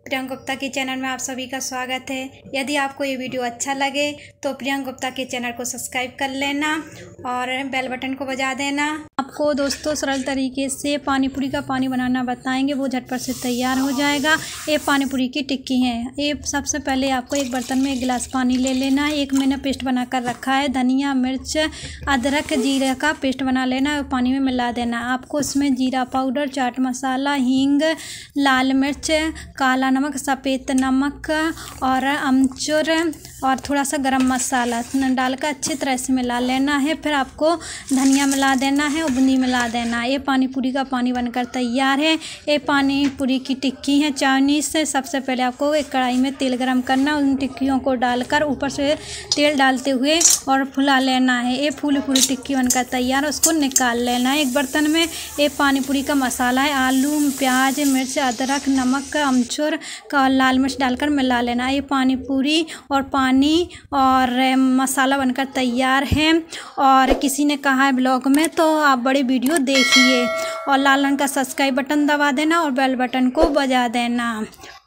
प्रियंका गुप्ता के चैनल में आप सभी का स्वागत है। यदि आपको ये वीडियो अच्छा लगे तो प्रियंका गुप्ता के चैनल को सब्सक्राइब कर लेना और बेल बटन को बजा देना। आपको दोस्तों सरल तरीके से पानी पूरी का पानी बनाना बताएंगे, वो झटपट से तैयार हो जाएगा। ये पानी पूरी की टिक्की है। ये सबसे पहले आपको एक बर्तन में 1 गिलास पानी ले लेना है। एक मैंने पेस्ट बनाकर रखा है, धनिया मिर्च अदरक जीरा का पेस्ट बना लेना है, पानी में मिला देना। आपको इसमें जीरा पाउडर, चाट मसाला, हींग, लाल मिर्च, काला नमक, सफ़ेद नमक और अमचूर और थोड़ा सा गरम मसाला डालकर अच्छी तरह से मिला लेना है। फिर आपको धनिया मिला देना है और बूंदी मिला देना है। ये पानी पूरी का पानी बनकर तैयार है। ये पानी पूरी की टिक्की है चाइनीज़ से। सबसे पहले आपको एक कढ़ाई में तेल गरम करना, उन टिक्कियों को डालकर ऊपर से तेल डालते हुए और फुला लेना है। ये फूली पूरी टिक्की बनकर तैयार है, उसको निकाल लेना है। एक बर्तन में ये पानी पूरी का मसाला है, आलू, प्याज, मिर्च, अदरक, नमक, अमचूर का लाल मिर्च डालकर मिला लेना। ये पानी पूरी और पानी और मसाला बनकर तैयार है। और किसी ने कहा है ब्लॉग में, तो आप बड़ी वीडियो देखिए और लाल रंग का सब्सक्राइब बटन दबा देना और बेल बटन को बजा देना।